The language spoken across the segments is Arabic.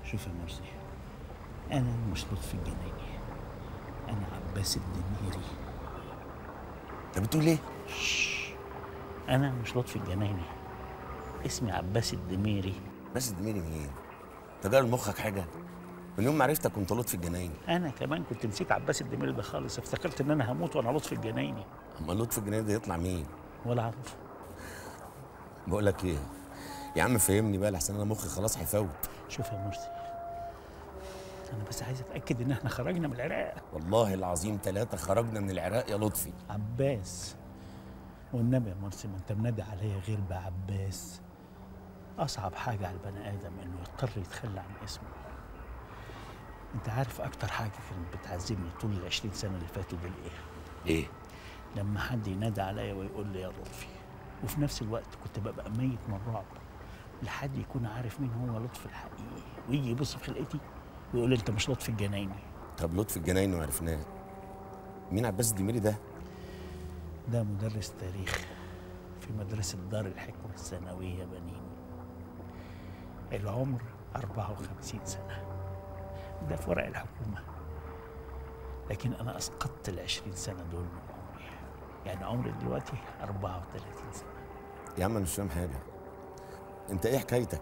شوف يا مرسي، أنا مش لطفي الجنايني، أنا عباس الدميري. انت بتقول ايه؟ أنا مش لطفي الجنايني، اسمي عباس الدميري. بس الدميري مين؟ انت جاي لمخك حاجه؟ من يوم ما عرفتك كنت لطفي الجنايني. أنا كمان كنت نسيت عباس الدميري ده خالص، افتكرت إن أنا هموت وأنا لطفي الجنايني. اما لطفي الجنايني ده يطلع مين؟ ولا أعرف. بقول لك ايه يا عم، فهمني بقى لحسن انا مخي خلاص هيفوت. شوف يا مرسي، أنا بس عايز أتأكد إن إحنا خرجنا من العراق. والله العظيم 3 خرجنا من العراق يا لطفي. عباس، والنبي يا مرسي ما أنت منادي عليا غير بعباس. أصعب حاجة على البني آدم إنه يضطر يتخلى عن اسمه. أنت عارف أكتر حاجة كانت بتعذبني طول ال20 سنة اللي فاتوا دول إيه؟ ايه؟ لما حد ينادى عليا ويقول لي يا لطفي، وفي نفس الوقت كنت ببقى ميت من الرعب لحد يكون عارف مين هو لطفي الحقيقي، ويجي يبص في خلقتي ويقول لي أنت مش لطفي الجنايني. طب لطفي الجنايني وعرفناه، مين عباس الدميري ده؟ ده مدرس تاريخ في مدرسة دار الحكمة الثانوية بنين. العمر 54 سنة، ده في ورق الحكومة، لكن أنا أسقطت ال20 سنة دول من عمري، يعني عمري دلوقتي 34 سنة. يا عم انا مش فاهم حاجه، انت ايه حكايتك؟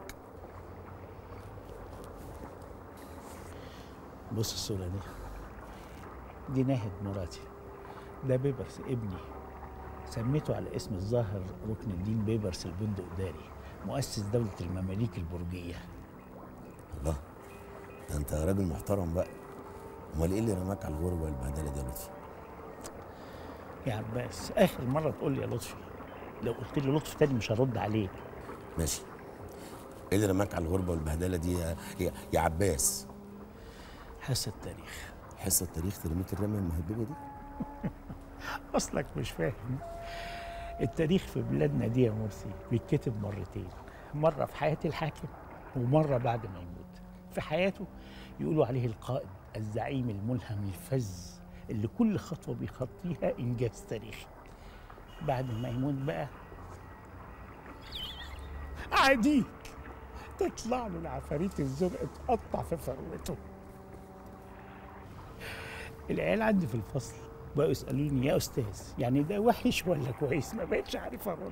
بص الصورة دي ناهد مراتي، ده بيبرس ابني، سميته على اسم الظاهر ركن الدين بيبرس البندقداري، مؤسس دولة المماليك البرجية. الله، ده انت راجل محترم بقى. امال ايه اللي رماك على الغربه والبهدله دي يا لطفي؟ يا عباس آخر مرة تقول لي يا لطفي، لو قلت لي لطفي تاني مش هرد عليك. ماشي، ايه اللي رماك على الغربه والبهدله دي يا عباس؟ حصة التاريخ. حصه التاريخ ترميك الرميه المهببه دي؟ أصلك مش فاهم، التاريخ في بلادنا دي يا مرسي بيتكتب مرتين، مرة في حياة الحاكم ومرة بعد ما يموت. في حياته يقولوا عليه القائد الزعيم الملهم الفذ اللي كل خطوة بيخطيها إنجاز تاريخي. بعد ما يموت بقى عاديك تطلع له العفاريت الزرق تقطع في فروته. العيال عندي في الفصل بقوا يسألوني يا أستاذ يعني ده وحش ولا كويس، ما بقتش عارف أرد.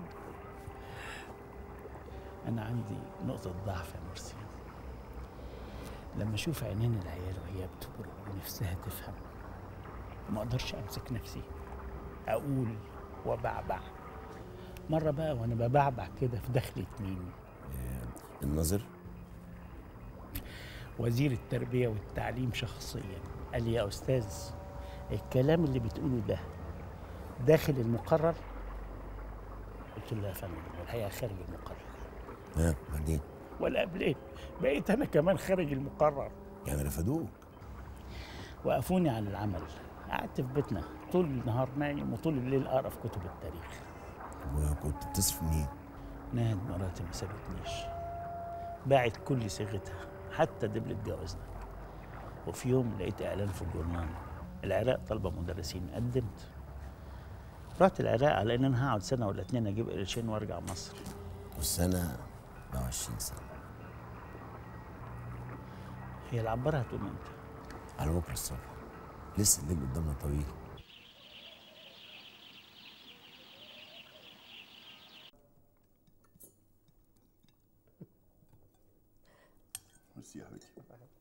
أنا عندي نقطة ضعف يا مرسي، لما أشوف عينين العيال وهي بتقرأ ونفسها تفهم ما أقدرش أمسك نفسي، أقول وبعبع. مرة بقى وأنا ببعبع كده في دخلة مين؟ الناظر؟ وزير التربية والتعليم شخصيا قال لي يا أستاذ الكلام اللي بتقوله ده داخل المقرر؟ قلت له لا يا فندم الحقيقة خارج المقرر. بعدين؟ ولا قبل ايه؟ بقيت أنا كمان خارج المقرر. يعني رفضوك؟ وقفوني على العمل، قعدت في بيتنا طول النهار نايم وطول الليل أقرأ في كتب التاريخ. وكنت بتصرف منين؟ ناهد مراتي ما سابتنيش، باعت كل صيغتها حتى دبلة جوازنا. وفي يوم لقيت إعلان في الجورنال العراق طالبة مدرسين، قدمت. رحت العراق على إن أنا هقعد سنة ولا 2 أجيب قرشين وأرجع مصر. والسنة 24 سنة. هي العبارة هتقوم إمتى؟ على بكرة الصبح، لسه الليل قدامنا طويل. ميرسي يا حبيبتي.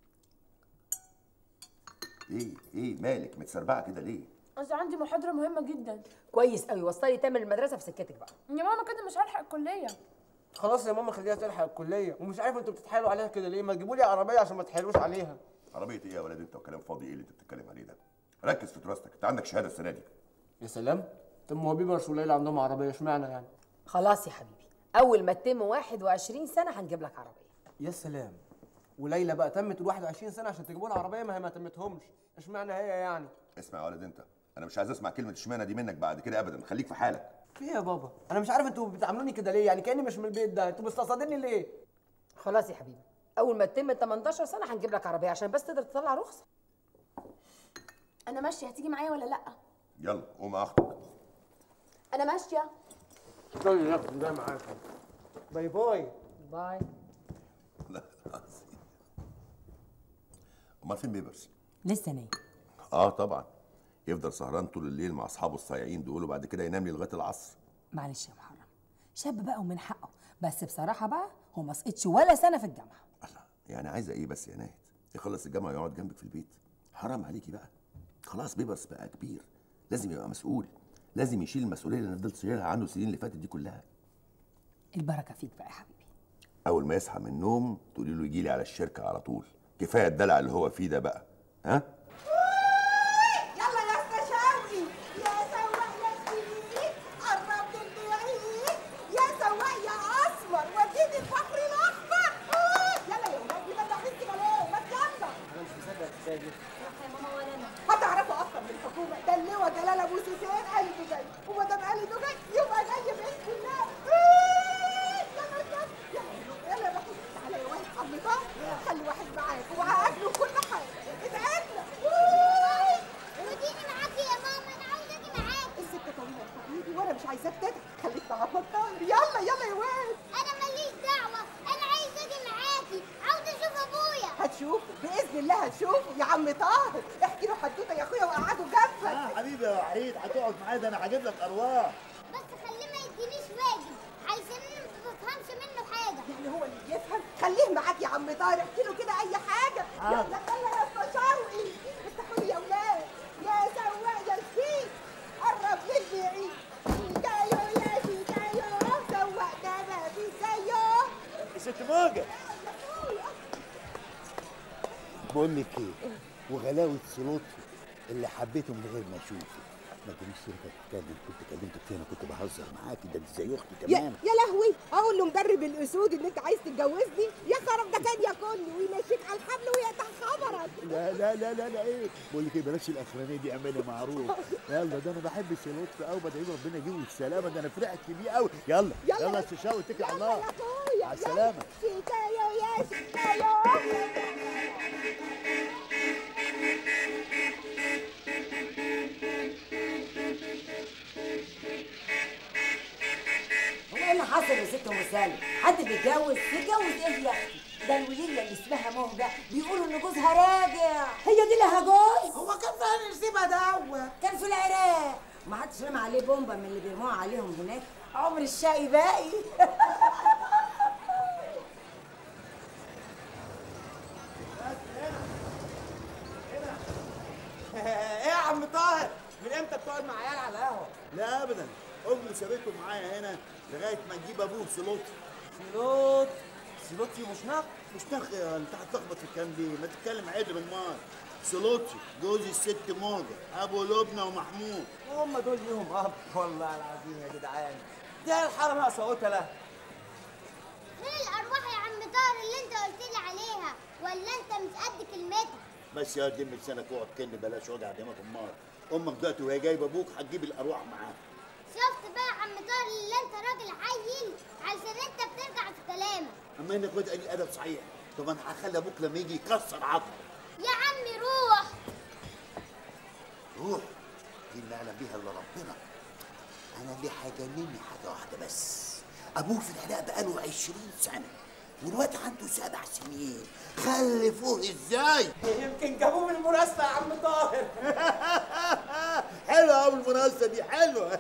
ايه مالك متسربعه كده ليه؟ اصل عندي محاضرة مهمة جدا. كويس قوي، وصلي تامر المدرسة في سكتك بقى. يا ماما كده مش هلحق الكلية. خلاص يا ماما خليها تلحق الكلية، ومش عارف انتوا بتتحايلوا عليها كده ليه؟ ما تجيبوا لي عربية عشان ما تحايلوش عليها. عربيه ايه يا ولد انت وكلام فاضي ايه اللي انت بتتكلم عليه ده؟ ركز في دراستك، انت عندك شهاده السنه دي. يا سلام، طب ما هو بيبرس وليلى عندهم عربية، اشمعنى يعني؟ خلاص يا حبيبي، أول ما تتم 21 سنة هنجيب لك عربية. يا سلام، وليلى بقى تمت ال 21 سنة عشان تجيبوا لها عربية، ما هي ما تمتهمش، اشمعنى هي يعني؟ اسمع يا ولد انت، انا مش عايز اسمع كلمه اشمعنى دي منك بعد كده ابدا، خليك في حالك. في ايه يا بابا؟ أنا مش عارف انتوا بتعاملوني كده ليه؟ يعني كأني مش من البيت ده، انتوا مستقصديني ليه؟ خلاص يا حبيبي، أول ما تتم 18 سنة هنجيب لك عربية عشان بس تقدر تطلع رخصة. انا ماشية، هتيجي معايا ولا لا؟ يلا قوم اخدك. انا ماشية. طيب يا اخي جاي معاك. باي باي. باي. لا العظيم. امال فين بيبرس؟ لسه نايم. اه طبعا، يفضل سهران طول الليل مع اصحابه الصايعين دول وبعد كده ينام لي لغايه العصر. معلش يا محرم، شاب بقى ومن حقه، بس بصراحه بقى هو ما سقطش ولا سنه في الجامعه. الله، يعني عايزه ايه بس يا ناهد؟ يخلص الجامعه ويقعد جنبك في البيت؟ حرام عليكي بقى. خلاص بيبرس بقى كبير، لازم يبقى مسؤول، لازم يشيل المسؤوليه اللي انا فضلت شايلها عنه السنين اللي فاتت دي كلها. البركه فيك بقى يا حبيبي. اول ما يصحى من النوم تقولي له يجي لي على الشركه على طول، كفايه الدلع اللي هو فيه ده بقى. ها؟ يلا يا اسطى شوقي، يا سواق يا شريك، قربت البعيد، يا سواق يا اسمر، وديني الفخر الاخضر. يلا يا ولاد، دي بدأ حس ليه؟ ما يلا. انا مش مصدق الحكايه دي. يا ماما ولا انا. هتعرفوا اصلا من الحكومه ده اللواء جلال ابو سيسين قلبه جاي، وما دام قلبه جاي يبقى جاي باذن الله. يلا يا بحوث، تعالى يا واحد عم طه، خلي واحد معاك وهاكله كل حاجه. اتعبنا. وديني معاكي يا ماما، انا عاوزه اجي معاكي. السكه طويله يا حبيبي وانا مش عايزاك تتعب، خليك مع عم طاهر. يلا يلا يا واد. انا ماليش دعوه، انا عايزه اجي معاكي، عاوزه اشوف ابويا. هتشوفه باذن الله، هتشوفه يا عم طاهر. احكي له حدوته يا اخويا وقعده جنبك. حبيبي يا وحيد، هتقعد معايا ده انا هجيب لك ارواح. بس خليه ما يدينيش واجب، علشان انا ما بفهمش منه حاجه. يعني هو اللي بيفهم؟ خليه معاك يا عم طاهر، احكي له كده اي حاجه. يلا يلا يا اسطى شوقي، افتحوا لي يا ولاد. يا سواق يا شفيق، قرب للبعيد. شيكايو يا شيكايو، سواق ده ما في زيه. يا ست موجة، بقول لك ايه، وغلاوه سلوطي اللي حبيته من غير ما اشوفه. ما تقوليش انت تتكلم، كنت كلمتك فين؟ كنت بهزر معاكي، ده انت زي اختي كمان. يا لهوي، اقول له مدرب الاسود ان انت عايز تتجوزني؟ يا خرب، ده كان ياكلني ويمشيك على الحبل ويقطع خبرك. لا لا لا لا لا، ايه بقول لك ايه، بلاش الاخرانيه دي، اعملي معروف. يلا، ده انا بحب سلوطي قوي، بدعي له ربنا يجيبه السلامه، ده انا فرحت بيه قوي. يلا يلا يا شيشاوي، اتكل على الله. مع السلامه. شيكايو يا شيكايو. هو ايه اللي حصل يا ست ام سالم؟ حد بيتجوز؟ يتجوز ايه يا اختي؟ ده الوليه اللي اسمها مهجه بيقولوا ان جوزها راجع. هي دي لها جوز؟ هو كان فين نسيبها دوت؟ كان في العراق، ما حدش رمى عليه بومبا من اللي بيرموها عليهم هناك. عمر الشقي باقي. ايه يا عم طاهر؟ من امتى بتقعد مع عيال على القهوه؟ لا ابدا، امي سابته معايا هنا لغايه ما نجيب ابوه سلوطي. سلوطي مش نق؟ مش نخ، انت هتلخبط في الكلام ليه؟ ما تتكلم عدل امال. سلوطي جوز الست موجه، ابو لبنى ومحمود. هم دول ليهم اب، والله العظيم يا جدعان. دي الحاره ناقصه قتله. فين الارواح يا عم طاهر اللي انت قلت لي عليها؟ ولا انت مش قد كلمتك؟ بس يا دم لسانك واقعد كن، بلاش وجع دماغ امال. امك دلوقتي وهي جايبه ابوك هتجيب الارواح معاها. شفت بقى يا عم طاهر اللي انت راجل عيل، علشان انت بترجع في كلامك. اما انك واد قليل ادب صحيح. طب انا هخلي ابوك لما يجي يكسر عظمه. يا عمي روح. روح دي اللي اعلم بيها الا ربنا. انا اللي هيجنني حاجه واحده بس، ابوه في العراق بقاله 20 سنه والواد عنده 7 سنين، خلفوه ازاي؟ يمكن جابوه من المراسله يا عم طاهر. حلوه قوي المناسبه دي، حلوه.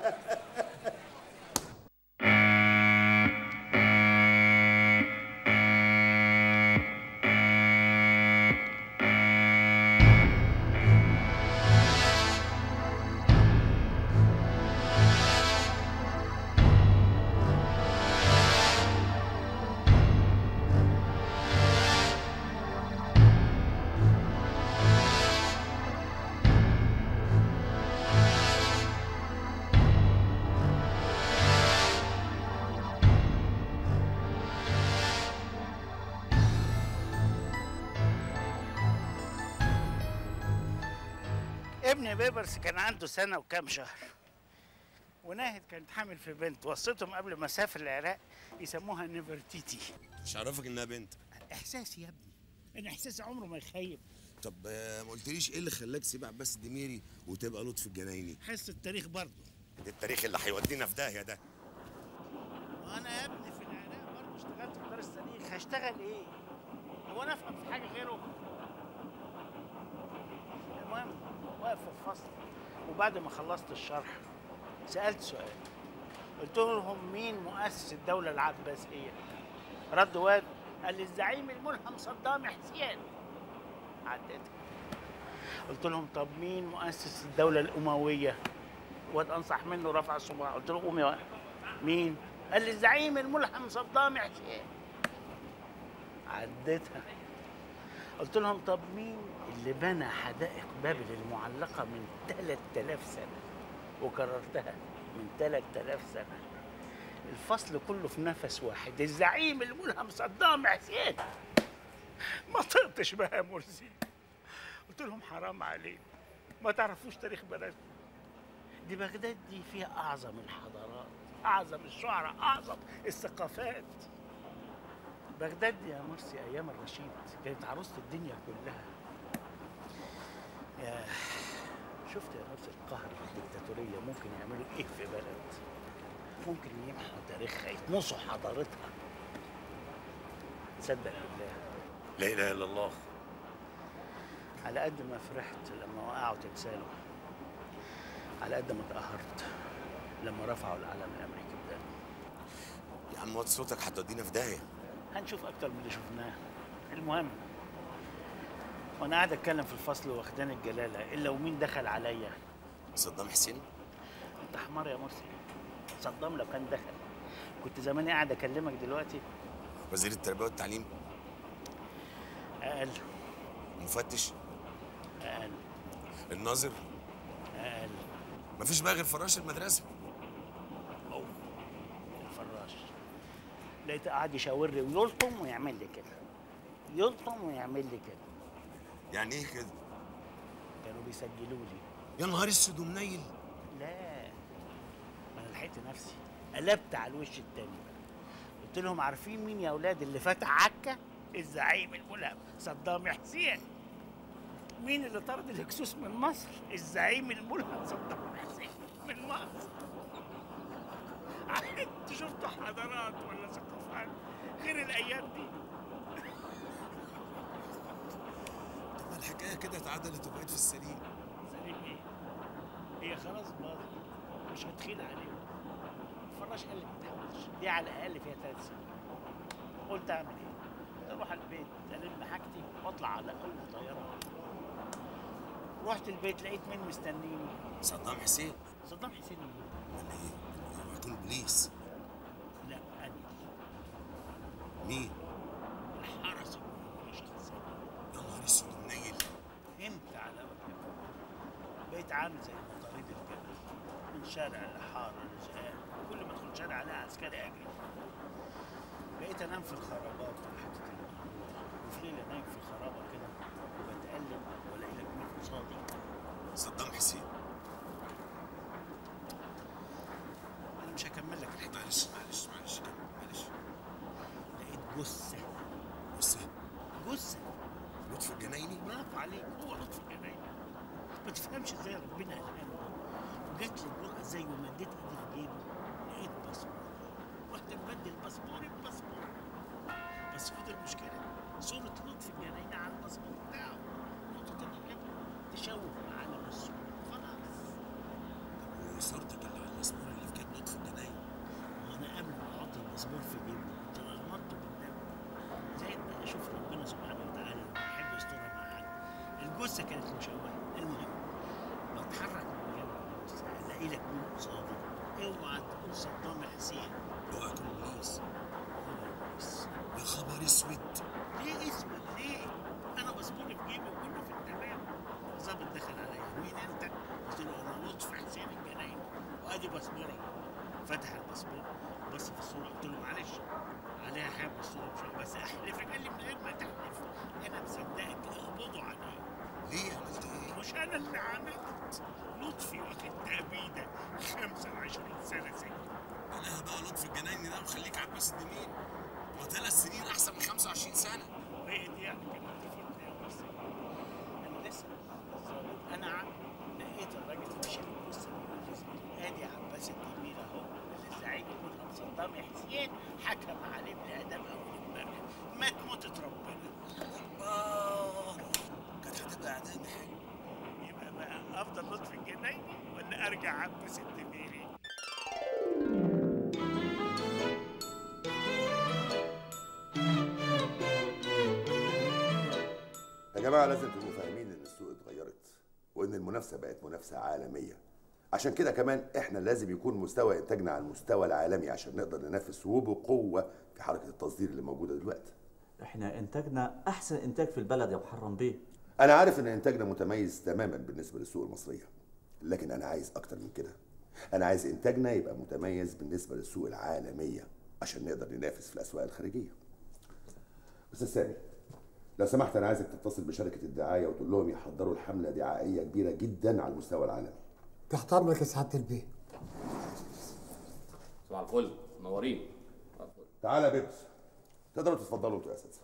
ابن بيبرس كان عنده سنة وكام شهر، وناهد كانت حامل في بنت، وصيتهم قبل ما اسافر العراق يسموها نيفرتيتي. مش عارفك انها بنت. احساسي يا ابني، انا احساسي عمره ما يخيب. طب ما قلتليش ايه اللي خلاك تسيب عباس الدميري وتبقى لطفي الجنايني؟ حس التاريخ برضه. ده التاريخ اللي هيودينا في داهيه ده. وانا يا ابني في العراق برضه اشتغلت في دار التاريخ، هشتغل ايه؟ هو انا افهم في حاجه غيره؟ المهم واقف في الفصل، وبعد ما خلصت الشرح سالت سؤال، قلت لهم مين مؤسس الدوله العباسيه؟ رد واد قال لي الزعيم الملهم صدام حسين. عديتها. قلت لهم طب مين مؤسس الدوله الامويه؟ واد انصح منه رفع الصباع، قلت له قوم يا واد. مين؟ قال لي الزعيم الملهم صدام حسين. عديتها. قلت لهم طب مين اللي بنى حدائق بابل المعلقه من 3000 سنه؟ وكررتها من 3000 سنه. الفصل كله في نفس واحد، الزعيم الملهم صدام حسين. ما طقتش بقى يا مرسي. قلت لهم حرام عليك، ما تعرفوش تاريخ بلدكم. دي بغداد دي فيها اعظم الحضارات، اعظم الشعراء، اعظم الثقافات. بغداد دي يا مرسي ايام الرشيد كانت عروسه الدنيا كلها. يا شفت يا مرسي القهر والديكتاتوريه ممكن يعملوا ايه في بلد؟ ممكن يمحوا تاريخها، يطمسوا حضارتها. تصدق بالله لا اله الا الله. على قد ما فرحت لما وقعوا تمثاله، على قد ما اتقهرت لما رفعوا العلم الامريكي قدامي. يا عم وطي صوتك هتودينا في داهيه. هنشوف اكتر من اللي شفناه. المهم وانا قاعد اتكلم في الفصل واخدان الجلاله الا ومين دخل عليا؟ صدام حسين. انت حمار يا مرسي. صدام لو كان دخل كنت زماني قاعد اكلمك دلوقتي. وزير التربيه والتعليم. اقل. مفتش. اقل. الناظر. اقل. مفيش بقى غير فراش المدرسه. أوه. الفراش لقيته قاعد يشاور لي ويلطم ويعمل لي كده، يلطم ويعمل لي كده. يعني ايه كده؟ كانوا بيسجلوا لي. يا نهار اسود ومنيل. لا ما انا لحقت نفسي، قلبت على الوش التاني. قلت لهم عارفين مين يا اولاد اللي فتح عكا؟ الزعيم الملهم صدام حسين. مين اللي طرد الهكسوس من مصر؟ الزعيم الملهم صدام حسين من مصر. انتوا شفتوا حضارات ولا ثقافات غير الايام دي؟ طب الحكايه كده اتعدلت وبقيت في السليم. سليم ايه؟ هي خلاص باظت، مش هتخيل عليهم. الفراش قال لي ما تحاولش، دي على الاقل فيها 3 سنين. قلت اعمل ايه؟ قلت اروح البيت الم حاجتي واطلع على اول طياره. رحت البيت لقيت مين مستنيني؟ صدام حسين. صدام حسين مين؟ امال ايه؟ اوعى يكون بوليس. لا انا. مين؟ الحرس الجمهوري شخصيا. يا نهار اسود ومنيل. نمت على وجهي، بقيت عامل زي مطاريد الجبل، من شارع لحاره لزقان، كل ما ادخل شارع الاقي عسكري اجري. بقيت انام في الخرابات تحت المعموره، وفي ليله نايم في خرابه كده وبتقلب والاقي لك مين قصادي؟ صدام حسين. انا مش هكمل لك الحكايه. معلش كمل معلش. لقيت جثه. جثه لطفي الجنايني. برافو عليك، هو لطفي الجنايني. ما تفهمش ازاي ربنا الهمني. وجات لي الجرأه ازاي ومديت ايدي في جيبي لقيت باسبور. رحت مبدل باسبوري بباسبور. بس خد المشكله صوره لطفي الجنايني على الباسبور بتاعه. نقطه النقاب تشوه معالم الصوره خلاص. وصورتك اللي على الباسبور اللي في جيب لطفي الجنايني. وانا قبل ما احط الباسبور في جيبي كنت غمضته بالنبي. زائد بقى اشوف ربنا سبحانه وتعالى لما يحب يسترها مع حد. الجثه كانت مشوهه. المهم بتحرك من جنب الجثه الاقي لك مين قصادي؟ اوعى تقول صدام حسين. اوعى يكون بوليس. هو البوليس. يا خبر اسود. ليه اسود ليه؟ انا باسبوري في جيبي وكله في التمام. الظابط دخل عليا، مين انت؟ قلت له انا لطفي حسين الجنايني وادي باسبورك. فتح الباسبور بص في الصوره، قلت له معلش عليها حاجه الصوره مش بس احلفك. قال لي من غير ما تحلف انا مصدقك، اقبضوا عليه. ليه عملت ايه؟ مش انا اللي عملت. لطفي واخد تأبيده 25 سنه سجن. بلاها بقى لطفي الجنايني ده وخليك عباس الدمين. هو 3 سنين احسن من 25 سنه. وهي دي يعني كانت طفولتي يا مرسي. انا لسه الظابط انا لقيت الراجل ماشي بالجثه بيقول لي زميلي ادي عباس الدمين اهو اللي الزعيم الملهم صدام حسين حكم عليه بالاعدام اول امبارح. مات موتة ربنا. الله. كانت هتبقى اعدام حلو. افضل لطفي الجنايني ولا ارجع عم ست ميري؟ يا جماعه لازم تبقوا فاهمين ان السوق اتغيرت وان المنافسه بقت منافسه عالميه. عشان كده كمان احنا لازم يكون مستوى انتاجنا على المستوى العالمي عشان نقدر ننافس وبقوه في حركه التصدير اللي موجوده دلوقتي. احنا انتاجنا احسن انتاج في البلد يا محرم بيه. انا عارف ان انتاجنا متميز تماما بالنسبه للسوق المصريه، لكن انا عايز اكتر من كده. انا عايز انتاجنا يبقى متميز بالنسبه للسوق العالميه عشان نقدر ننافس في الاسواق الخارجيه. استاذ سامي لو سمحت انا عايزك تتصل بشركه الدعايه وتقول لهم يحضروا الحمله دعائيه كبيره جدا على المستوى العالمي. تحت امرك يا سعاده البيه. صباح الفل، منورين. تعالى يا بيبس، تقدروا تتفضلوا انتوا يا اساتذه.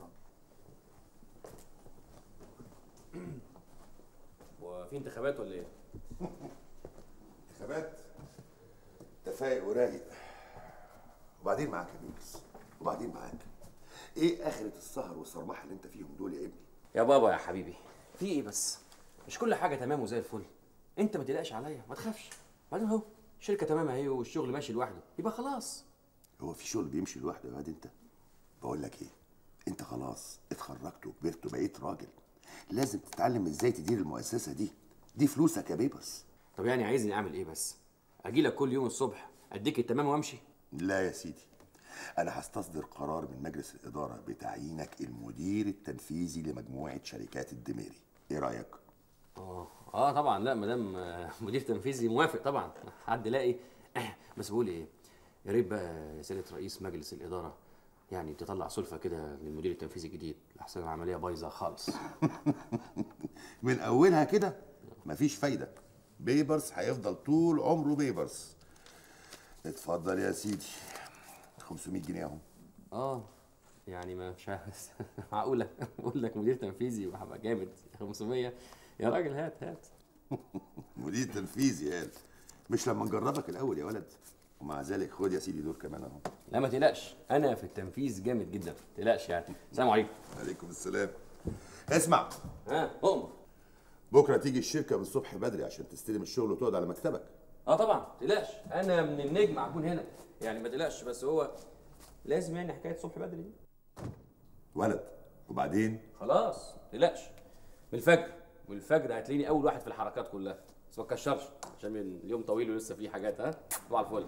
وفي انتخابات ولا ايه؟ انتخابات؟ انت فايق ورايق. وبعدين معاك يا بيبس، وبعدين معاك. ايه اخرة السهر والصرمحه اللي انت فيهم دول يا ابني؟ يا بابا يا حبيبي، في ايه بس؟ مش كل حاجه تمام وزي الفل. انت ما تقلقش عليا، ما تخافش. بعدين اهو الشركه تمام اهي والشغل ماشي لوحده، يبقى خلاص. هو في شغل بيمشي لوحده يا واد انت؟ بقول لك ايه، انت خلاص اتخرجت وكبرت وبقيت راجل، لازم تتعلم ازاي تدير المؤسسه دي فلوسك يا بيبرس. طب يعني عايزني اعمل ايه بس؟ اجي لك كل يوم الصبح اديك التمام وامشي؟ لا يا سيدي، انا هستصدر قرار من مجلس الاداره بتعيينك المدير التنفيذي لمجموعه شركات الدميري. ايه رايك؟ طبعا. لا ما دام مدير تنفيذي موافق طبعا. حد لاقي بس بقول ايه، يا ريت بقى يا سياده رئيس مجلس الاداره يعني تطلع سلفه كده للمدير التنفيذي الجديد لحسن العمليه بايظه خالص. من اولها كده مفيش فايده. بيبرس هيفضل طول عمره بيبرس. اتفضل يا سيدي، 500 جنيه اهو. يعني ما مش عارف معقوله اقول لك مدير تنفيذي وهبقى جامد 500؟ يا راجل هات. مدير تنفيذي قال مش لما نجربك الاول يا ولد. ومع ذلك خد يا سيدي دول كمان اهو. لا ما تقلقش، انا في التنفيذ جامد جدا، ما تقلقش يعني. السلام عليكم. عليكم السلام. اسمع، أؤمر. بكره تيجي الشركه من الصبح بدري عشان تستلم الشغل وتقعد على مكتبك. طبعا ما تقلقش، انا من النجم هكون هنا يعني، ما تقلقش. بس هو لازم يعني حكايه الصبح بدري دي. ولد وبعدين خلاص ما تقلقش، والفجر هتلاقيني اول واحد في الحركات كلها. بس ما تكشرش عشان اليوم طويل ولسه فيه حاجات. صباح الفل.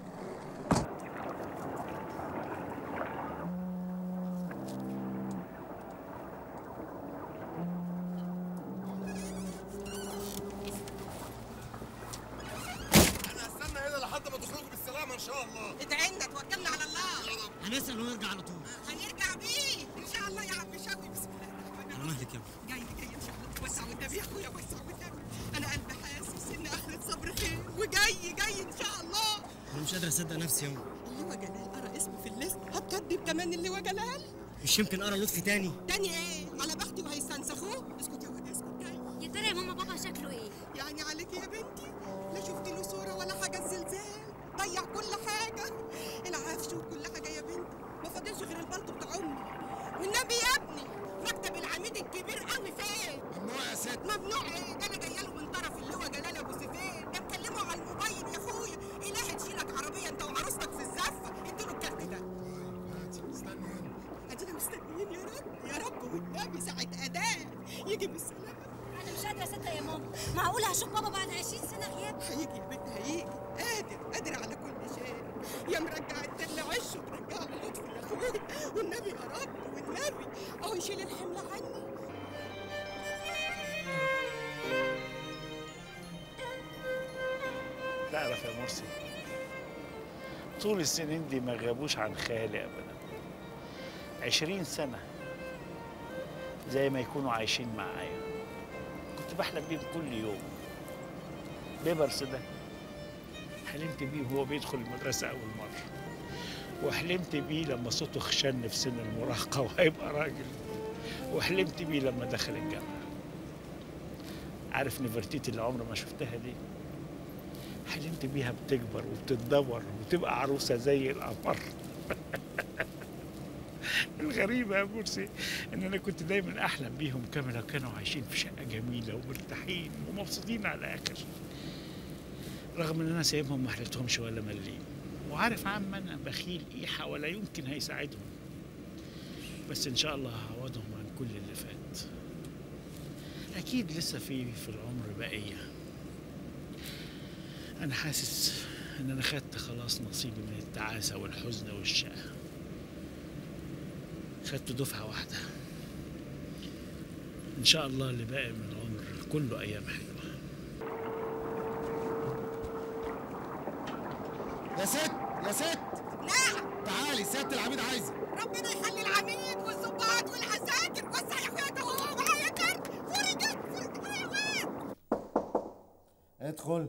ان شاء الله. ادعي لنا توكلنا على الله. هنسأل ونرجع على طول. هنرجع بيه ان شاء الله يا عم شوقي. بسم الله الرحمن الرحيم. على مهلك يا ابني. جاي ان شاء الله. وسع والنبي يا اخويا، وسع والنبي. انا قلبي حاسس ان اخرة صبر خير وجاي ان شاء الله. انا مش قادر اصدق نفسي يوم. اللواء جلال قرا اسمه في الليست. هتكذب كمان اللواء جلال؟ مش يمكن قرا لطفي تاني؟ تاني ايه؟ على بختي وهيستنسخوه. اسكت يا ولد اسكت. جاي. يا ترى يا ماما بابا شكله ايه؟ يعني عليكي يا بنتي لا شفت له صوره ولا حاجه. الزلزال ضيع كل حاجه، العفش وكل حاجه يا بنتي. ما فاضلش غير البلطو بتاع امي. والنبي يا ابني مكتب العميد الكبير قوي فين؟ ممنوع يا ست. ممنوع ايه؟ ده انا جايه له من طرف اللواء جلال ابو سيفين. ده مكلمه على الموبايل يا اخويا. اله تشيلك عربيه انت وعروستك في الزفه. اديله الكارت ده. استني هنا. ادينا مستنيين يا رب والنبي ساعه اذان يجي بالسلامه. انا مش قادره اصدق يا ماما، معقوله هشوف بابا بعد 20 سنه غياب؟ هيجي يا بنت هيجي، قادر على كل شيء. يا مرجع الدل عشه مرجع له لطفي يا اخويا. والنبي يا رب والنبي اهو يشيل الحمل عني. تعرف يا مرسي، طول السنين دي ما غابوش عن خيالي ابدا. 20 سنه زي ما يكونوا عايشين معايا. كنت بحلم بيهم كل يوم. بيبرس ده حلمت بيه وهو بيدخل المدرسه اول مره، وحلمت بيه لما صوته خشن في سن المراهقه وهيبقى راجل، وحلمت بيه لما دخل الجامعه. عارف نفرتيتي اللي عمري ما شفتها دي؟ حلمت بيها بتكبر وبتتدور وتبقى عروسه زي القمر. الغريبة يا مرسي إن أنا كنت دايما أحلم بيهم كما لو كانوا عايشين في شقة جميلة ومرتاحين ومبسوطين على الآخر، رغم إن أنا سايبهم ما حلتهمش ولا مليم، وعارف عم أنا بخيل إيحة ولا يمكن هيساعدهم، بس إن شاء الله هعوضهم عن كل اللي فات. أكيد لسه في العمر بقية. أنا حاسس إن أنا خدت خلاص نصيبي من التعاسة والحزن والشقة، خدت دفعة واحدة. إن شاء الله اللي باقي من العمر كله أيام حلوة. يا ست يا ست. نعم. تعالي سيادة العميد عايزة. ربنا يخلي العميد والظباط والعساكر. وسع يا اخويا، هو معايا كارت. فرجت يا واد. ادخل.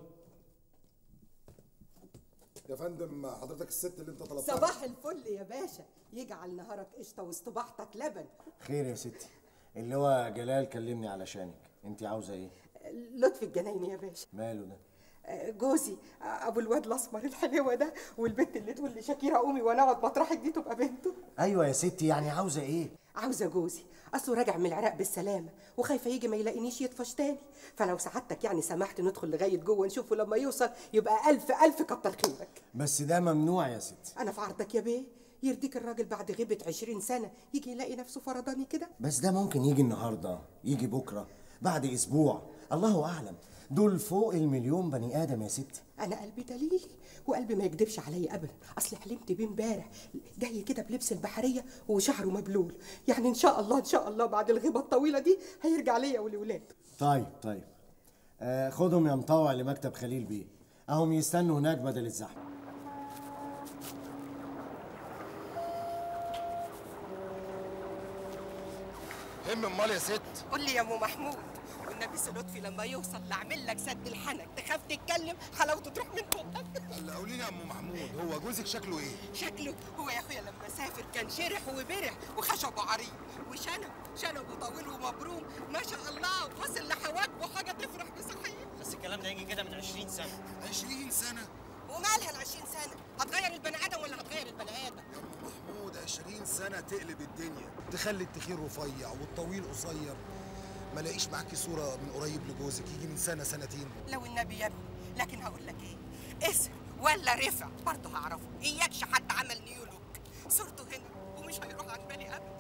يا فندم حضرتك الست اللي انت طلبتها. صباح الفل يا باشا، يجعل نهارك قشطه واصطباحتك لبن. خير يا ستي، اللي هو جلال كلمني علشانك، انت عاوزه ايه؟ لطفي الجنايني يا باشا. ماله ده؟ جوزي ابو الواد الاسمر الحلوه ده، والبنت اللي تقول لشاكيره قومي وانا اقعد مطرحك دي تبقى بنته. ايوه يا ستي، يعني عاوزه ايه؟ عاوزه جوزي، اصله راجع من العراق بالسلامه وخايفه يجي ما يلاقينيش يطفش تاني، فلو سعادتك يعني سمحت ندخل لغايه جوه نشوفه لما يوصل يبقى الف كتر خيرك. بس ده ممنوع يا ستي. انا في عرضك يا بيه، يرضيك الراجل بعد غيبه 20 سنه يجي يلاقي نفسه فرداني كده؟ بس ده ممكن يجي النهارده، يجي بكره، بعد اسبوع، الله اعلم. دول فوق المليون بني ادم يا ستي. انا قلبي دليلي وقلبي ما يكدبش عليا ابدا، اصل حلمت بيه امبارح جاي كده بلبس البحريه وشعره مبلول، يعني ان شاء الله بعد الغيبه الطويله دي هيرجع ليا ولولاده. طيب خدهم يا مطوع لمكتب خليل بيه، اهم يستنوا هناك بدل الزحمه. امال يا ست. قول لي يا ام محمود، والنبي لطفي لما يوصل لاعمل لك سد الحنك، تخاف تتكلم حلاوته تروح من بقك. هلا قولي لي يا ام محمود، هو جوزك شكله ايه؟ شكله هو يا اخويا لما سافر كان شرح وبرح وخشبه عريض وشنبه طويل ومبروم ما شاء الله، وصل لحواجبه حاجه تفرح بصحيح. بس الكلام ده يجي كده من 20 سنة. 20 سنة؟ ومالها ال 20 سنه؟ هتغير البني ادم ولا هتغير البني ادم؟ يا ام محمود 20 سنة تقلب الدنيا، تخلي التخين رفيع والطويل قصير. ما لاقيش معاكي صورة من قريب لجوزك يجي من سنة سنتين. لو النبي يا ابني، لكن هقول لك ايه، اسر ولا رفع برضه هعرفه، اياكش حد عمل نيولوك، صورته هنا ومش هيروح عن بالي ابدا.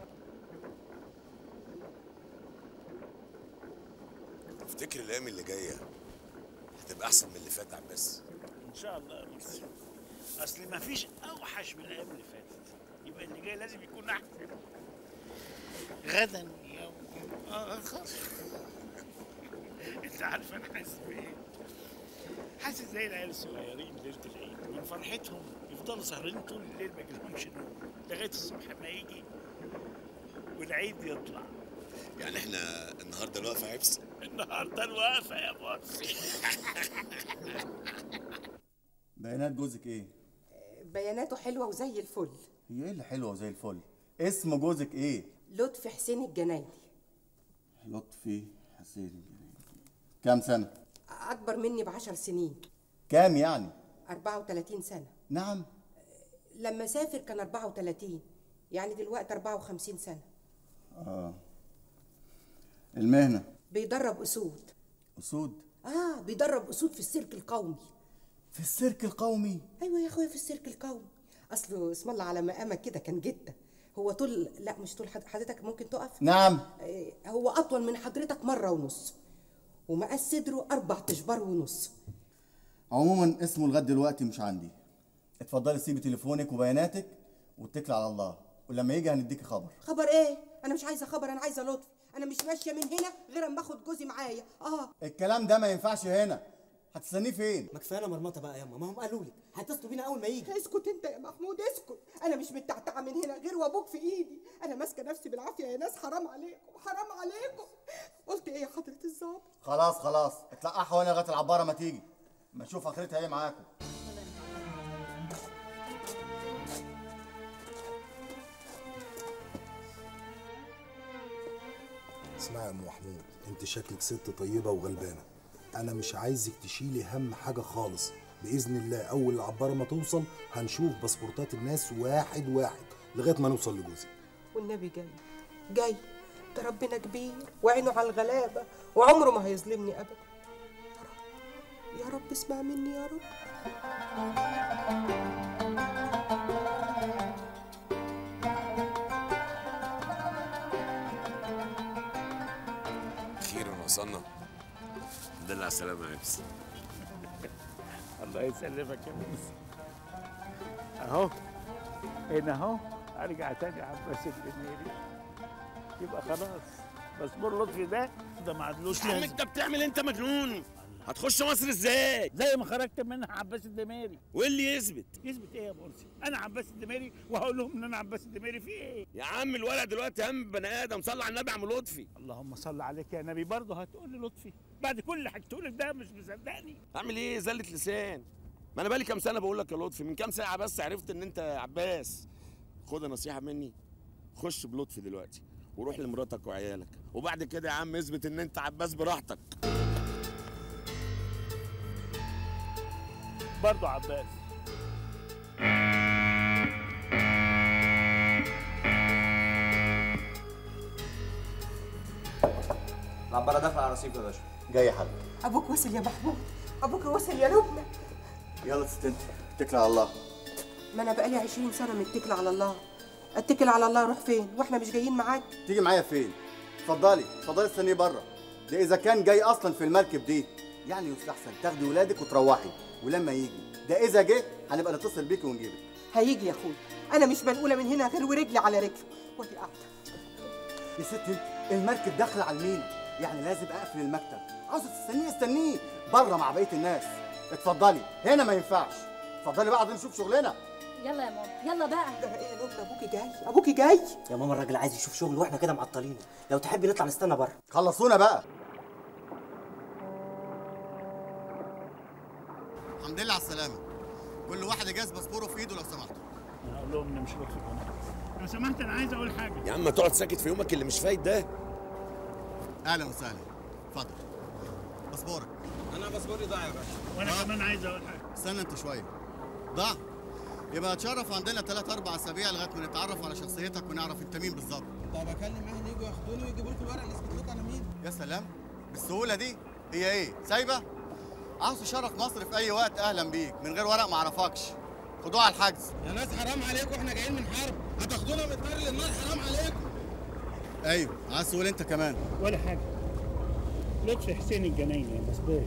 افتكر الايام اللي جايه هتبقى احسن من اللي فات يا عباس. إن شاء الله يا مرسي، أصل مفيش أوحش من الأيام اللي فاتت، يبقى اللي جاي لازم يكون أحسن. غدا يوم آخر. أنت عارف أنا حاسس بإيه؟ حاسس زي العيال الصغيرين ليلة العيد، من فرحتهم يفضلوا سهرانين طول الليل ما يجيلهمش نوم لغاية الصبح ما يجي والعيد يطلع. يعني احنا النهارده الوقفه عبس؟ النهارده الوقفة يا مرسي. بيانات جوزك ايه؟ بياناته حلوه وزي الفل. هي ايه اللي حلوه وزي الفل؟ اسم جوزك ايه؟ لطفي حسين الجنايني. لطفي حسين الجنايني. كام سنة؟ اكبر مني ب10 سنين. كام يعني؟ 34 سنه. نعم. لما سافر كان 34، يعني دلوقتي 54 سنه. المهنة؟ بيدرب اسود. اسود؟ بيدرب اسود في السيرك القومي. في السيرك القومي؟ ايوه يا اخويا في السيرك القومي، اصله اسم الله على مقامك كده كان جده. هو طول، لا مش طول حضرتك، ممكن تقف؟ نعم. هو اطول من حضرتك مره ونص، ومقاس صدره 4 اشبار ونص. عموما اسمه لغايه دلوقتي مش عندي. اتفضلي سيبي تليفونك وبياناتك واتكلي على الله، ولما يجي هنديكي خبر. خبر ايه؟ انا مش عايزه خبر، انا عايزه لطفي. انا مش ماشيه من هنا غير اما اخد جوزي معايا. الكلام ده ما ينفعش هنا. هتستنيه فين؟ ما كفايه مرمطه بقى ياما، ما هم قالوا لي هيتصلوا بينا اول ما يجي. اسكت انت يا محمود اسكت، انا مش متعتعه من هنا غير وابوك في ايدي، انا ماسكه نفسي بالعافيه يا ناس، حرام عليكم حرام عليكم. قلت ايه يا حضره الظابط؟ خلاص اتلقحوا هنا لغايه العباره ما تيجي، ما نشوف اخرتها ايه معاكم. اسمعي يا ام محمود، انت شكلك ست طيبه وغلبانه، انا مش عايزك تشيلي هم حاجه خالص. باذن الله اول العباره ما توصل هنشوف باسبورتات الناس واحد واحد لغايه ما نوصل لجوزي. والنبي جاي جاي. ده ربنا كبير وعينه على الغلابه وعمره ما هيظلمني ابدا. يا رب اسمع مني يا رب. اخيرا وصلنا. الحمد لله على السلامه يا عبس. الله يسلمك يا موسى. اهو هنا اهو ارجع تاني عباس الدميري، يبقى خلاص مسمور لطفي ده ما عادلوش يا عم انت بتعمل انت مجنون. هتخش مصر ازاي؟ زي ما خرجت منها عباس الدميري. وايه اللي يثبت؟ يثبت ايه يا مرسي؟ انا عباس الدميري وهقول لهم ان انا عباس الدميري في ايه؟ يا عم الولد دلوقتي اهم بني ادم، صلي على النبي يا عم لطفي. اللهم صل عليك يا نبي. برضه هتقول لي لطفي بعد كل حاجه تقول لك ده؟ مش مصدقني. اعمل ايه؟ زله لسان. ما انا بقالي كام سنه بقول لك يا لطفي، من كام ساعه بس عرفت ان انت عباس. خد نصيحه مني، خش بلطفي دلوقتي وروح لمراتك وعيالك، وبعد كده يا عم اثبت ان انت عباس براحتك. برضه عباس. العباره داخله على رصيف يا باشا. جاي يا حاج. ابوك وصل يا محمود، ابوك وصل يا لبنى. يلا ست انت اتكل على الله. ما انا بقالي 20 سنه متكله على الله. اتكل على الله اروح فين واحنا مش جايين معاك؟ تيجي معايا فين؟ اتفضلي اتفضلي استنيه بره. ده اذا كان جاي اصلا في المركب دي، يعني يستحسن تاخدي ولادك وتروحي، ولما يجي ده اذا جه هنبقى نتصل بيكي ونجيبك. هيجي يا اخويا، انا مش منقوله من هنا غير ورجلي على رجله وادي قاعده. يا ست انت المركب داخله على المينا، يعني لازم اقفل المكتب. عاوزه تستنيه استنيه بره مع بقيه الناس. اتفضلي هنا ما ينفعش. اتفضلي بقى عايزين نشوف شغلنا. يلا يا ماما يلا بقى. ده ايه يا لبنى؟ ابوكي جاي ابوكي جاي. يا ماما الراجل عايز يشوف شغل واحنا كده معطلينه، لو تحبي نطلع نستنى بره. خلصونا بقى. الحمد لله على السلامة. كل واحد يجهز باسبوره في ايده لو سمحتوا. انا اقول لهم ان مش لطفي كمان. لو سمحت انا عايز اقول حاجه. يا عم تقعد ساكت في يومك اللي مش فايت ده. اهلا وسهلا. اتفضل. باسبورك. انا باسبوري ضاع يا باشا. وانا كمان عايز اقول حاجه. استنى انت شويه. ضاع؟ يبقى هتشرف عندنا 3-4 اسابيع لغايه ما نتعرف على شخصيتك ونعرف انت مين بالظبط. طب اكلم اهلي يجوا ياخدوني ويجيبوا لكم الورق اللي يثبت لكم انا مين. يا سلام بالسهوله دي. هي ايه؟ سايبه؟ عاوز تشرف مصر في اي وقت اهلا بيك، من غير ورق ما اعرفكش. خدوه على الحجز. يا ناس حرام عليكم، احنا جايين من حرب، هتاخدونا من النار للنار، حرام عليكم. ايوه عايز تقول انت كمان. ولا حاجه. لطفي حسين الجنايني يا مسبوق.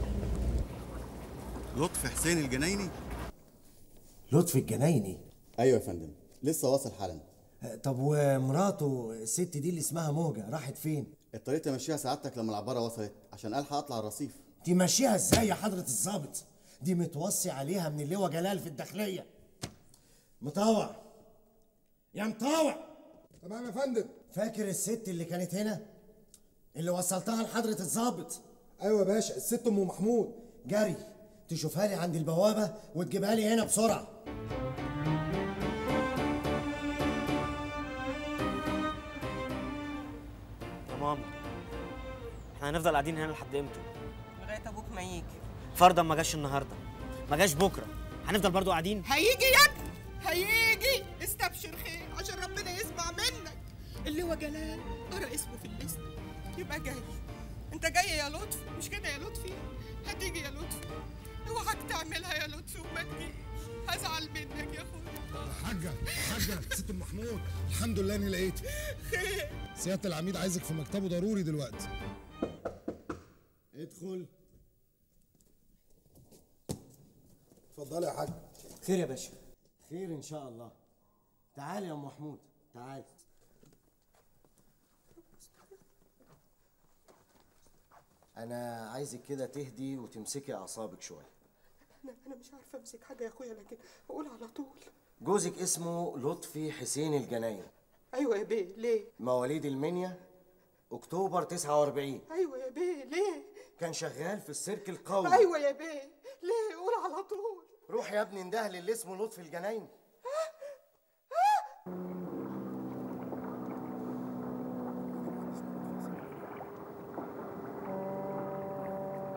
لطفي حسين الجنايني؟ لطفي الجنايني؟ ايوه يا فندم لسه واصل حالا. طب ومراته الست دي اللي اسمها موجة راحت فين؟ اضطريت امشيها سعادتك لما العباره وصلت عشان الحق اطلع الرصيف. تمشيها ازاي يا حضرة الضابط؟ دي متوصي عليها من اللواء جلال في الداخلية. مطاوع يا مطاوع. تمام يا فندم. فاكر الست اللي كانت هنا؟ اللي وصلتها لحضرة الضابط؟ ايوه يا باشا، الست ام محمود. جري تشوفها لي عند البوابة وتجيبها لي هنا بسرعة. يا ماما احنا هنفضل قاعدين هنا لحد امتى؟ لغايه ابوك ما يجي. فرضا ما جاش النهارده، ما جاش بكره، هنفضل برضو قاعدين؟ هيجي يا ابني هيجي، استبشر خير عشان ربنا يسمع منك. اللواء جلال قرا اسمه في الليست، يبقى جاي. انت جاي يا لطفي مش كده يا لطفي؟ هتيجي يا لطفي، اوعك تعملها يا لطفي وما تجيش، هزعل منك يا اخويا. حاجه ست ام محمود، الحمد لله اني لقيتك. خير. سياده العميد عايزك في مكتبه ضروري دلوقتي. ادخل. اتفضلي يا حاج. خير يا باشا. خير ان شاء الله. تعالي يا ام محمود تعالي. انا عايزك كده تهدي وتمسكي اعصابك شويه. انا مش عارفه امسك حاجه يا اخويا، لكن اقول على طول. جوزك اسمه لطفي حسين الجنايني. ايوه يا بيه. ليه؟ مواليد المنيا اكتوبر 49. ايوه يا بيه. ليه؟ كان شغال في السيرك القومي. ايوه يا بيه. ليه؟ قول على طول. روح يا ابني انده اللي اسمه لطفي الجنايني.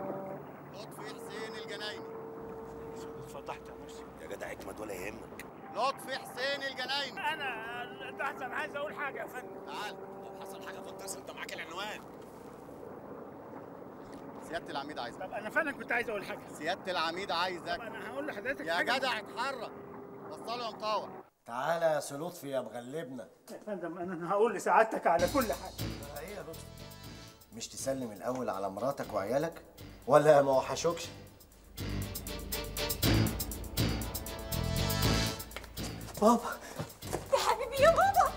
لطفي حسين الجنايني. اتفضحت يا مرسي. يا جدع اجمد ولا يهمك. لطفي حسين الجنايني. انا لحظه، انا عايز اقول حاجه يا فندم. تعال، لو حصل حاجه تتصل، انت معاك العنوان. سياده العميد عايزك. طب انا فعلا كنت عايز اقول حاجه. سياده العميد عايزك. طب انا هقول لحضرتك يا حاجة. جدع اتحرك. وصله يا مطاوع. تعالى يا سي لطفي يا مغلبنا. يا فندم انا هقول لسعادتك على كل حاجه. ايه يا لطفي؟ مش تسلم الاول على مراتك وعيالك ولا ما وحشوكش؟ بابا يا حبيبي يا بابا.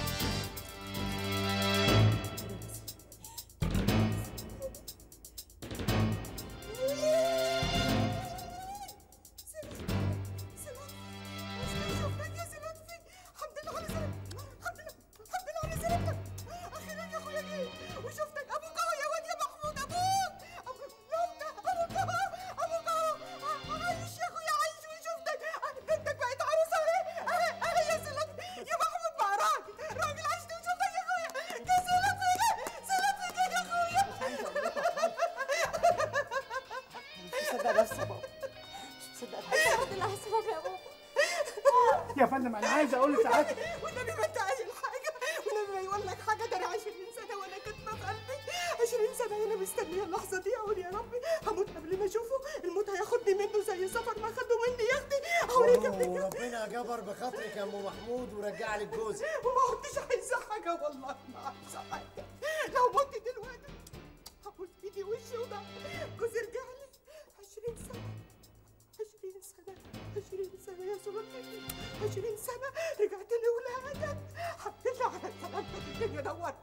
يا فندم انا عايز اقول لسعادتك. والنبي ما انت قايل حاجه، والنبي ما يقول لك حاجه. ده انا 20 سنه وانا كاتبه في قلبي 20 سنه وانا مستنيه اللحظه دي. اقول يا ربي هموت قبل ما اشوفه، الموت هياخدني منه زي سفر ما خده مني يا اختي. اوريك ابنك. وربنا جبر بخاطرك يا ام محمود ورجع لك جوزك. وما كنتش عايزه حاجه والله، ما عايزه حاجه. لو مت دلوقتي هبوس ايدي وشي وده جوزي رجع لي 20 سنه 20 سنه 20 سنه يا سلطتي 20 سنه رجعت لولادك. الحمد لله على سلامتك. الدنيا نورت.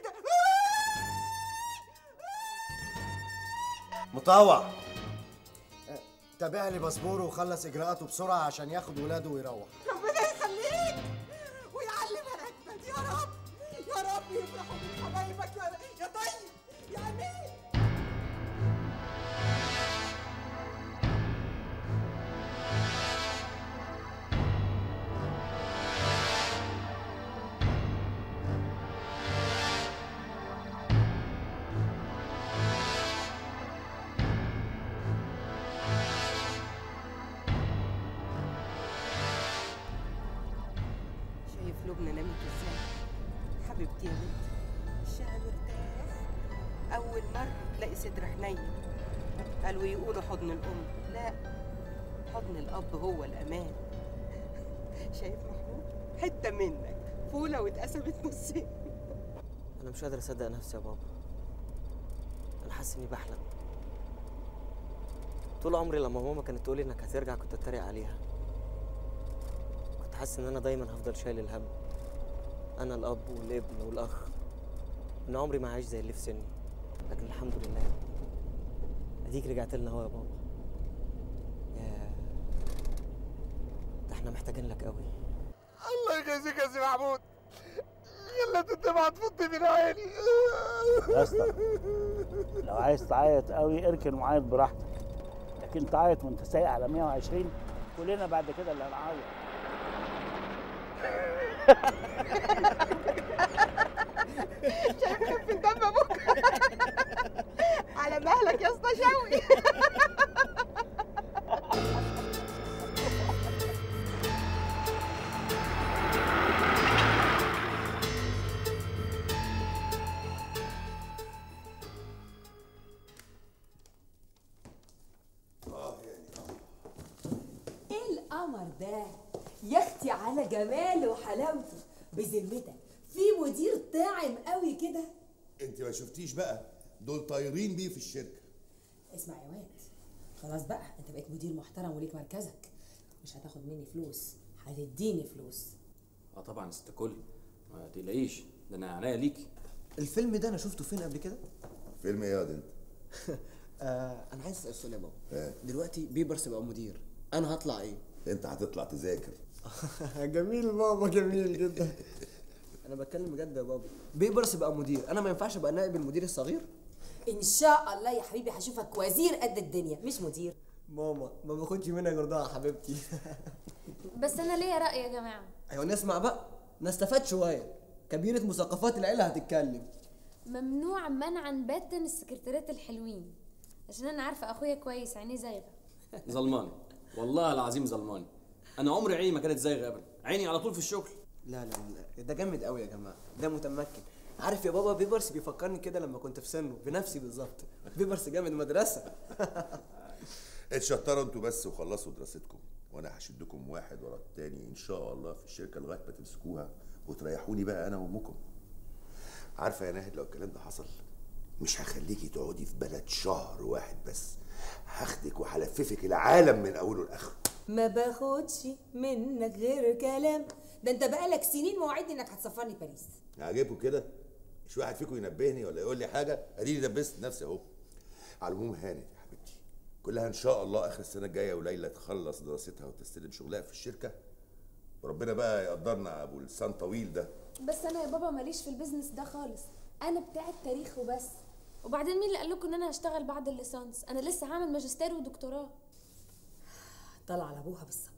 مطاوع تابع لي باسبوره وخلص اجراءاته بسرعه عشان ياخد ولاده ويروح. ربنا يخليك ويعلمها اجمد يا رب. يا رب يفرحوا من حبايبك يا طيب يا امين. شايف لبنى نامت ازاي؟ حبيبتي يا بنتي الشقة مرتاح. أول مرة تلاقي صدر حنين. قالوا يقولوا حضن الأم، لا حضن الأب هو الأمان. شايف محمود؟ حتة منك فولة واتقسمت نصين. انا مش قادر اصدق نفسي يا بابا. انا حاسس اني بحلم. طول عمري لما ماما كانت تقولي انك هترجع كنت اتريق عليها. كنت حاسس ان انا دايما هفضل شايل الهم، انا الاب والابن والاخ، ان عمري ما هعيش زي اللي في سني. لكن الحمد لله اديك رجعت لنا اهو يا بابا. يا ده احنا محتاجين لك قوي. الله يجازيك يا سي محمود. خلت الدمعة تفض من عيني. يا اسطى لو عايز تعيط قوي اركن وعيط براحتك، لكن تعيط وانت سايق على 120 كلنا بعد كده اللي هنعيط. شايف خفة دم ابوك على مهلك يا اسطى شوقي. ايه القمر ده يا اختي على جماله وحلاوته. بذمتك في مدير طاعم قوي كده؟ انت ما شفتيش بقى، دول طايرين بيه في الشركه. اسمع يا واد، خلاص بقى انت بقيت مدير محترم وليك مركزك. مش هتاخد مني فلوس، هتديني فلوس. طبعا ست كل، ما تقلقيش، ده انا عناية ليكي. الفيلم ده انا شفته فين قبل كده؟ فيلم ايه يا انت؟ انا عايز اسال سؤال يا بابا. دلوقتي بيبرس بقى مدير، انا هطلع ايه؟ انت هتطلع تذاكر. جميل بابا، جميل جدا. انا بتكلم بجد يا بابا. بيبرس بقى مدير، انا ما ينفعش ابقى نائب المدير الصغير؟ ان شاء الله يا حبيبي هشوفك وزير قد الدنيا مش مدير. ماما ما باخدش منها غير ده يا حبيبتي. بس انا ليا رأي يا جماعة. ايوه نسمع بقى، نستفاد شويه. كبيرة مثقفات العيله هتتكلم. ممنوع منعا باتا السكرتيرات الحلوين، عشان انا عارفة اخويا كويس عينيه زايغة. ظلماني والله العظيم ظلماني. انا عمري عيني ما كانت زي ابدا، عيني على طول في الشغل. لا لا لا، ده جامد قوي يا جماعه، ده متمكن. عارف يا بابا بيبرس بيفكرني كده لما كنت في سنه بنفسي بالظبط. بيبرس جامد مدرسه. اتشطروا انتوا بس وخلصوا دراستكم، وانا هشدكم واحد ورا التاني ان شاء الله في الشركه لغايه ما تمسكوها وتريحوني بقى انا وامكم. عارفه يا ناهد، لو الكلام ده حصل مش هخليكي تقعدي في بلد شهر واحد بس، هاخدك وهلففك العالم من اوله لاخره. ما باخدش منك غير كلام. ده انت بقالك سنين موعدني انك هتسفرني باريس. عاجبكم كده؟ مش واحد فيكم ينبهني ولا يقول لي حاجه؟ اديني دبست نفسي اهو. على العموم هانت يا حبيبتي، كلها ان شاء الله اخر السنه الجايه وليلى تخلص دراستها وتستلم شغلها في الشركه، وربنا بقى يقدرنا ابو لسان طويل ده. بس انا يا بابا ماليش في البيزنس ده خالص، انا بتاع التاريخ وبس. وبعدين مين اللي قال لكم ان انا هشتغل بعد الليسانس؟ انا لسه هعمل ماجستير ودكتوراه. طلع على ابوها بالظبط.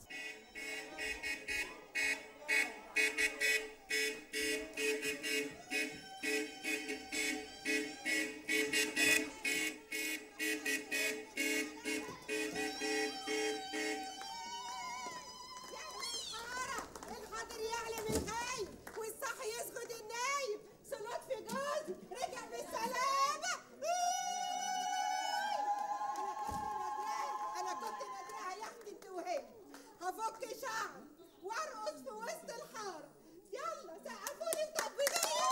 الحاضر يعلم الغايب والصح يسجد النايب. صلوات في جوز رجع بالسلامة. أنا كنت نادراها يا أختي أنت وهي. هفك شعر وأرقص في وسط الحارة. يلا سقفولي مطبلين.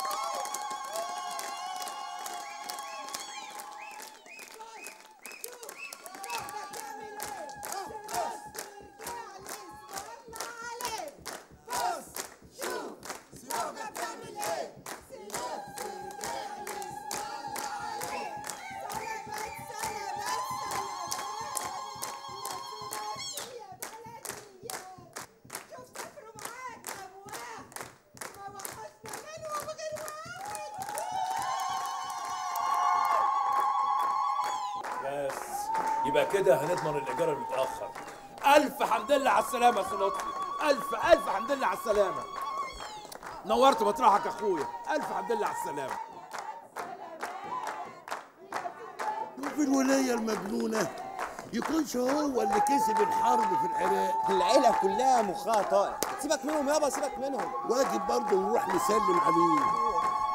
بس يبقى كده هنضمن الايجار المتاخر. الف حمد لله على السلامه يا لطفي، الف حمد لله على السلامه. نورت مطرحك يا اخويا، الف حمد لله على السلامه. وفي الولايه المجنونه يكونش هو اللي كسب الحرب في العراق. العيله كلها مخها طائر. سيبك منهم يابا، سيبك منهم. واجب برضه نروح نسلم عليه.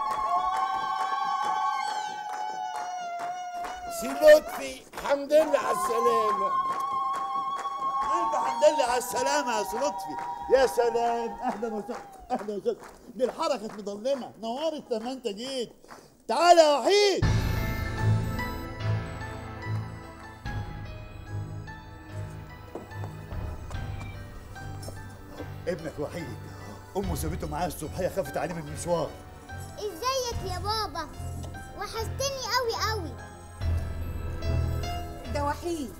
سي لطفي حمد لله على السلامة. أنت حمد لله على السلامة يا سي لطفي. يا سلام، أهلا وسهلا أهلا وسهلا. دي الحارة كانت مظلمة، نورت لما أنت جيت. تعالى يا وحيد. ابنك وحيد، أمه سابته معاه الصبحية، خافت عليه من المشوار. ازيك يا بابا؟ وحشتني قوي قوي. ده وحيد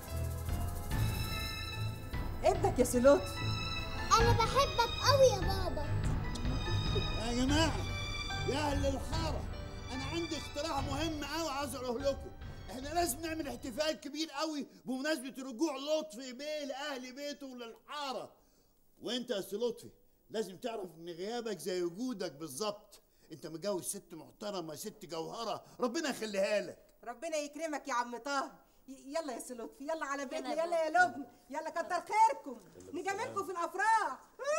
ابنك يا سي لطفي. انا بحبك قوي يا بابا. يا جماعة يا أهل الحارة، أنا عندي اقتراح مهم قوي عايز أقوله لكم. إحنا لازم نعمل احتفال كبير قوي بمناسبة رجوع لطفي بيه لأهل بيته وللحارة. وأنت يا سي لطفي لازم تعرف إن غيابك زي وجودك بالظبط. أنت متجوز ست محترمة، ست جوهرة، ربنا يخليها لك. ربنا يكرمك يا عم طاهر. يلا يا سي لطفي، يلا على بيتنا، يلا يا لبنى، يلا كتر خيركم، نجاملكم في الافراح.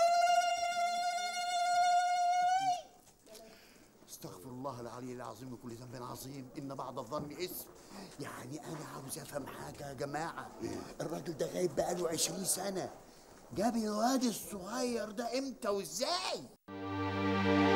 استغفر الله العلي العظيم من كل ذنب عظيم، ان بعد الظن اسم. يعني انا عاوز افهم حاجه يا جماعه، الراجل ده غايب بقاله 20 سنه، جاب الواد الصغير ده امتى وازاي؟